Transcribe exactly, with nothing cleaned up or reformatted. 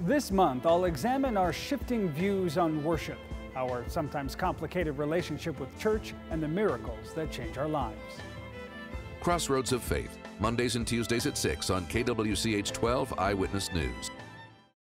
This month, I'll examine our shifting views on worship, our sometimes complicated relationship with church, and the miracles that change our lives. Crossroads of Faith, Mondays and Tuesdays at six on K W C H twelve Eyewitness News.